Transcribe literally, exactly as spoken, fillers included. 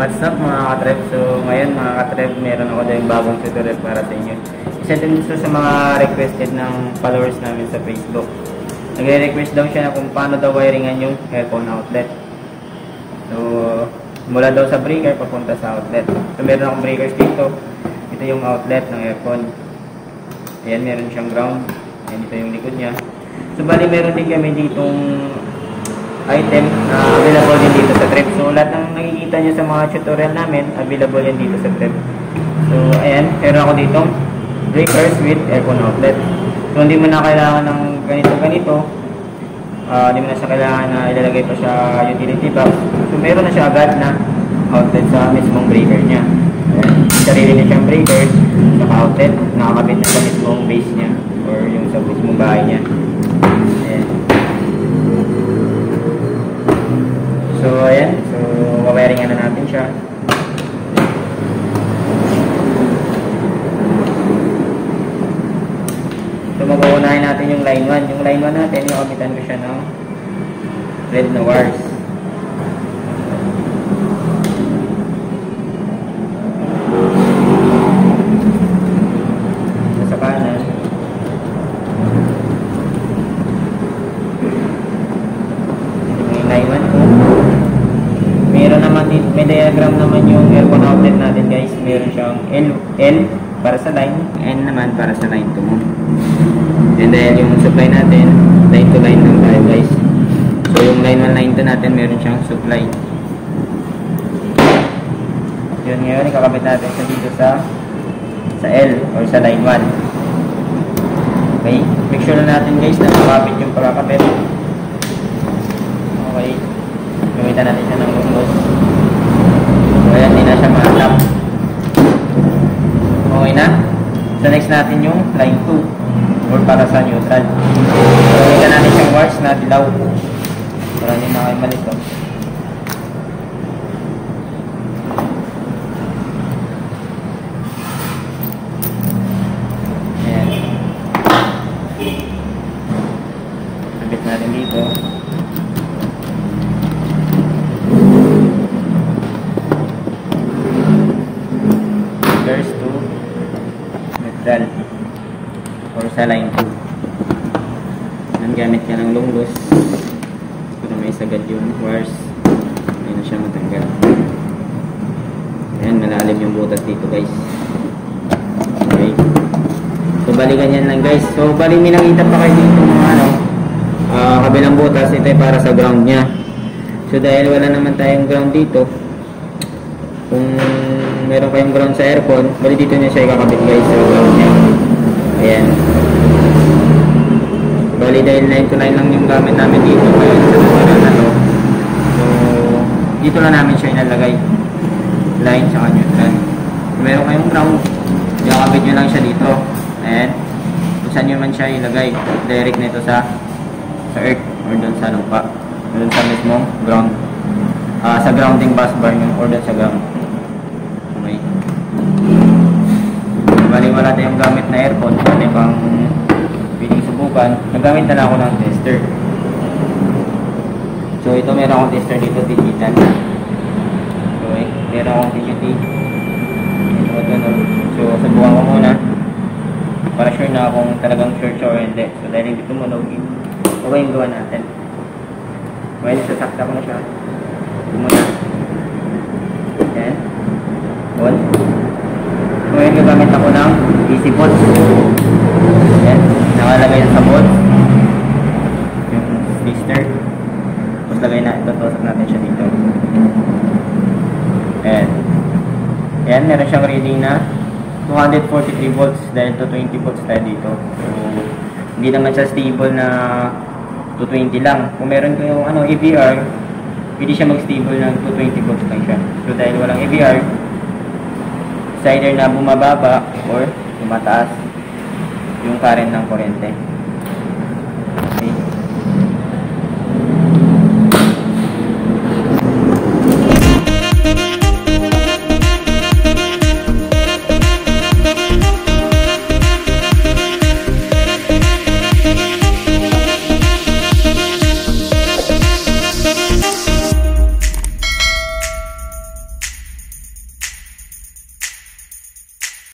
What's up mga katrep? So ngayon mga katrep, meron ako dahil bagong tutorial para sa inyo. Isa din ito sa mga requested ng followers namin sa Facebook. Nagre-request daw siya na kung paano daw wiringan yung aircon outlet. So mula daw sa breaker papunta sa outlet. So meron akong breakers dito. Ito yung outlet ng aircon. Ayan, meron siyang ground. Ayan, ito yung likod niya. So bali meron din kami ditong item na available din dito sa trip. So lahat ng nakikita nyo sa mga tutorial namin, available yan dito sa trip. So ayan, meron ako dito breakers with aircon outlet. So hindi mo na kailangan ng ganito-ganito. Uh, hindi mo na siya kailangan na ilalagay pa siya utility box. So meron na siya agad na outlet sa mismong breaker niya. Ayan, sarili na siyang breaker saka outlet, nakakabit na sa mismong base niya or yung sa mismong bahay niya. Ayan. So, ayan. So, wawiringan na natin siya. So, mag-uunahin natin yung line one. Yung line one natin, yung kamitan ko siya ng red na wires. Sa kanan. Yung line one ko. Meron naman, may diagram naman yung aircon outlet natin guys. Meron siyang L, L para sa line, N naman para sa line two mo. And then yung supply natin, line to line lang tayo guys. So yung line one, line two natin, meron siyang supply. Yun ngayon, ikakabit natin siya dito sa sa L or sa line one. Okay, make sure na natin guys na makakabit yung pagkakabit. Okay. Gamitan natin siya ng lungos. So, ayan, hindi na siya ma-tap. Okay na. So, next natin yung line two or para sa neutral. So, gamitan natin siyang wires na dilaw. Para hindi na kayo malito. Ayan. Sabit natin dito. To neutral or sa line two. Yan, gamit ka ng lunggos para may sagad yung wires. Hindi na siya matanggal. Ayan, malalim yung butas dito guys. Okay, so bali ganyan lang guys. So bali may nakita pa kayo dito mga ano, uh, kabilang butas. Ito ay para sa ground nya. So dahil wala naman tayong ground dito, kung meron kayong ground sa aircon, bali dito niya siya ikakabit guys sa ground niya. Ayan. Bali dahil line to line lang yung gamit namin dito ngayon sa tutorial na to. So, dito lang namin siya inalagay. Line saka neutral. Kung meron kayong ground, ikakabit nyo lang siya dito. Ayan. Kung saan nyo man siya ilagay, direct nito sa sa earth or doon sa lupa. Doon sa mismong ground. Uh, sa grounding bus bar nyo or doon sa ground. Okay. Bali wala tayong gamit na aircon, pwede pang piling subukan. Nagamit na lang ako ng tester. So ito meron akong tester dito, digital. Okay, meron akong digital. Ito, ito, no? So subukan ko muna para sure na kung talagang sure siya or hindi. So dahil hindi tumunog, okay yung gawa natin. Well, sasakta ko na siya. Ito muna. Ayan. On. Ngayon gagamit ako ng D C bolts. Ayan, nakalagay na sa bolts yung twister. Tapos lagay na, itutusok natin siya dito. Ayan. Ayan, meron siyang reading na two hundred forty-three volts dahil two twenty volts tayo dito. So hindi naman siya stable na two twenty lang. Kung meron ko yung ano, E V R, hindi siya mag-stable ng two twenty volts lang siya. So dahil walang E V R, either na bumababa or tumataas yung current ng kuryente.